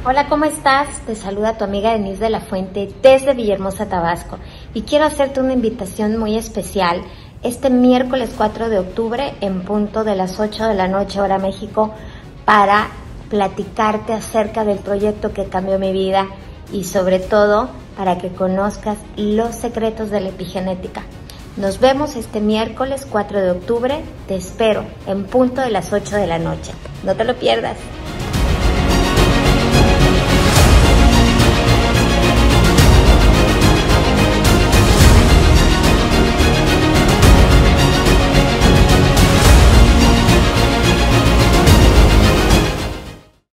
Hola, ¿cómo estás? Te saluda tu amiga Denise de la Fuente desde Villahermosa, Tabasco. Y quiero hacerte una invitación muy especial este miércoles 4 de octubre en punto de las 8 de la noche, hora México, para platicarte acerca del proyecto que cambió mi vida y sobre todo para que conozcas los secretos de la epigenética. Nos vemos este miércoles 4 de octubre. Te espero en punto de las 8 de la noche. No te lo pierdas.